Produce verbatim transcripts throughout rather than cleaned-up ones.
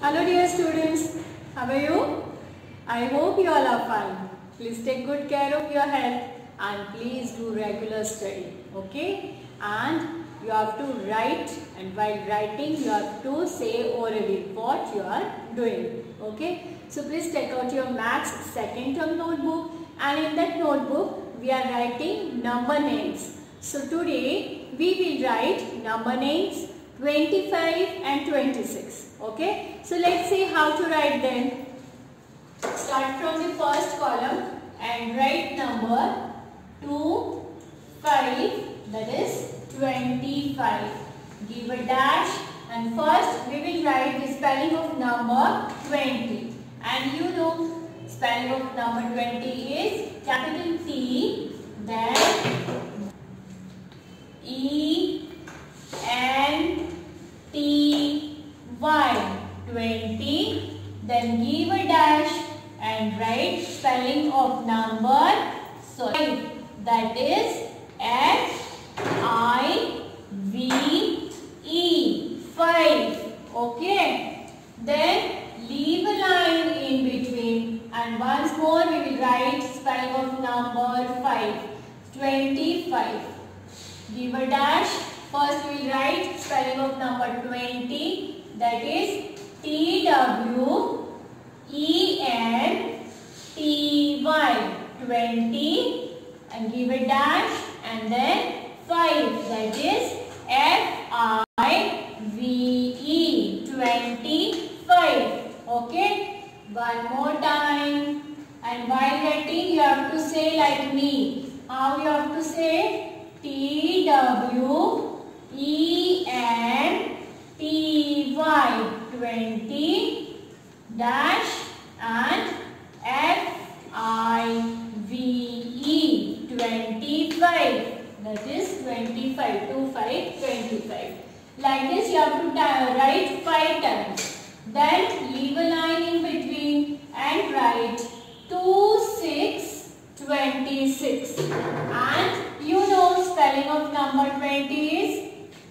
Hello dear students, how are you? I hope you all are fine. Please take good care of your health and please do regular study, okay? And you have to write, and while writing you have to say orally what you are doing, okay? So please take out your maths second term notebook, and in that notebook we are writing number names. So today we will write number names twenty-five and twenty-six. Okay, so let's see how to write them. Start from the first column and write number two, five, that is twenty-five. Give a dash, and first we will write the spelling of number twenty. And you know spelling of number twenty is capital T, then E N T Y, twenty, then give a dash and write spelling of number five, that is F I V E, five, okay. Then leave a line in between, and once more we will write spelling of number five, twenty-five. Give a dash, first we will write spelling of number twenty, that is T W E N T Y, twenty, and give a dash, and then five, that is F I V E, twenty-five, okay. One more time, and while writing you have to say like me. How you have to say? T W E N T Y, twenty, dash, and F I V E, twenty-five, that is twenty-five, two, five, twenty-five. Like this you have to write five times. Then leave a line in between and write two, six, twenty-six. And you know spelling of number twenty is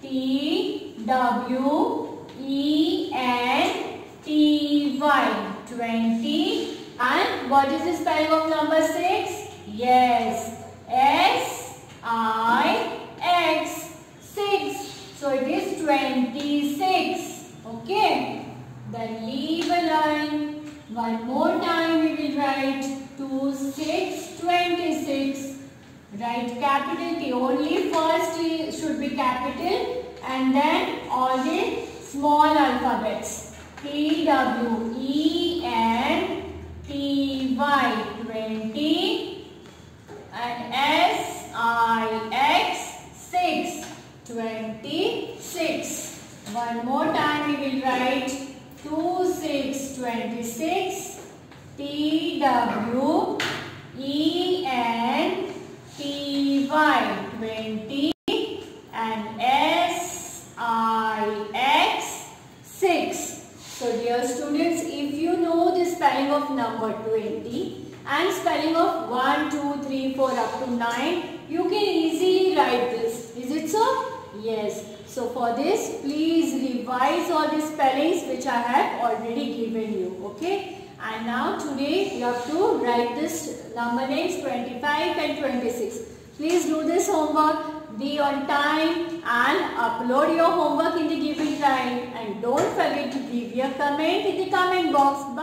T W E N T Y, twenty. And what is the spelling of number six? Yes, S I X, six. So it is twenty-six, okay. Then leave a line. One more time we will write two, six, twenty-six. Write capital T, only first T should be capital, and then all the small alphabets. T W E N T Y, twenty, and S I X, six, twenty-six. One more time we will write two, six, twenty-six, T W E N T Y, twenty, and S I X, six. So dear students, if you know the spelling of number twenty and spelling of one, two, three, four up to nine, you can easily write this. Is it so? Yes. So for this, please revise all the spellings which I have already given you. Okay. And now today you have to write this number names twenty-five and twenty-six. Please do this homework, be on time, and upload your homework in the given time. And don't forget to give your comment in the comment box.